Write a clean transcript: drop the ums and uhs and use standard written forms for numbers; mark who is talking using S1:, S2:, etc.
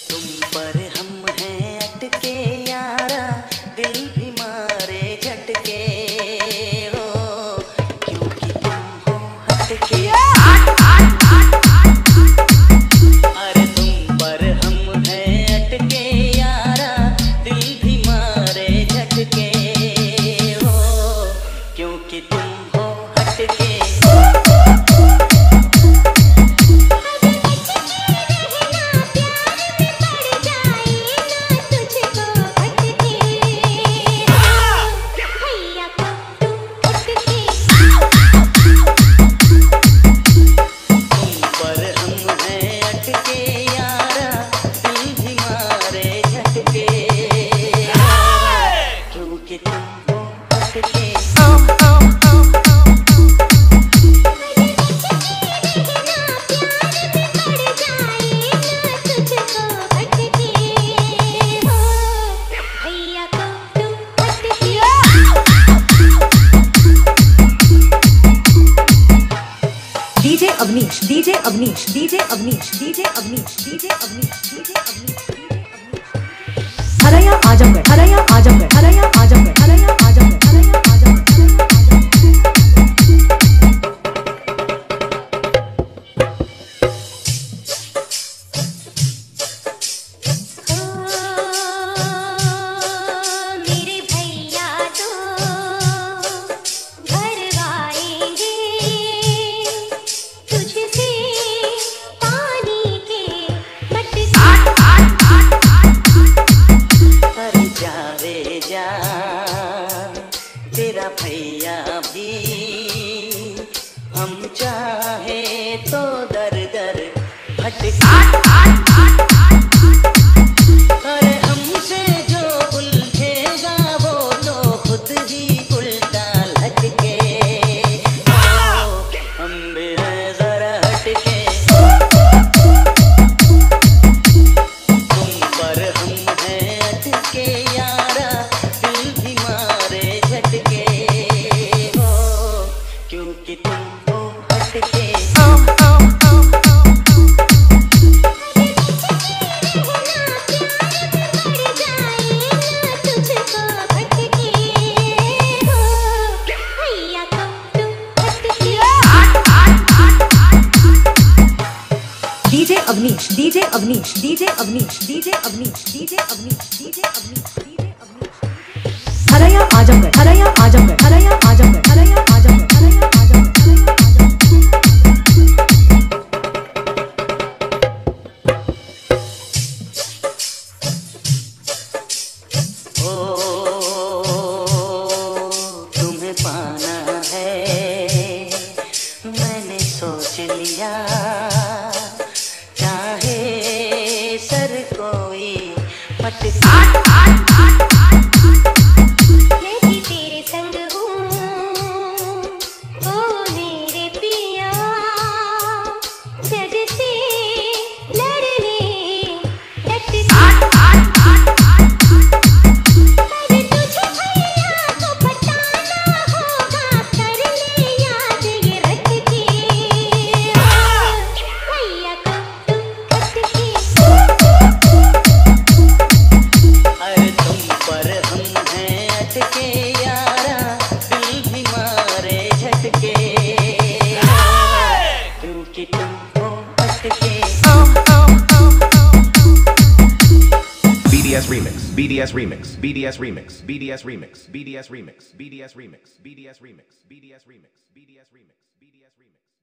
S1: तुम पर हम हैं अटके यारा, दिल भी मारे झटके हो, क्योंकि तुम हो हटके। अरे तुम पर हम हैं अटके यारा, दिल भी मारे झटके हो, क्योंकि तुम हो हटके।
S2: DJ Avnish, DJ Avnish, DJ Avnish, DJ Avnish, DJ Avnish, DJ Avnish, Haraiya Azamgarh, हरया आजमगढ़, हरया आजमगढ़, हरया आजमगढ़, हरया आजमगढ़,
S1: तेरा भैया भी हम चाहे तो दर दर भटका। अरे हमसे जो उलझेगा वो तो खुद ही उल्टा लटके, हम भी हैं जरा हटके। तुम पर हम हैं अटके यारा, दिल भी मारे झटके हो, क्योंकि तुम हो हटके।
S2: DJ Avnish, DJ Avnish, DJ Avnish, DJ Avnish, DJ Avnish, DJ Avnish, DJ Avnish, Haraiya Azamgarh, हरया आजमगढ़, हरया आजमगढ़, हरया आजमगढ़, हरया आजमगढ़, हरया
S1: तुम्हें पाना है मैंने सोच लिया, चाहे सर कोई पटका।
S3: मैं भी तेरे संग हूँ, ओ मेरे पिया, जग से लड़ने डटका। पर तुझे भैया को बताना होगा, कर ले याद ये रख के, भैया को तुम हटके।
S1: अरे तुम पर हम हैं अटके यारा, दिल भी मारे झटके, क्योंकि तुम हो हटके।
S4: BDS remix, BDS remix, BDS remix, BDS remix, BDS remix, BDS remix, BDS remix, BDS remix, BDS remix, BDS remix.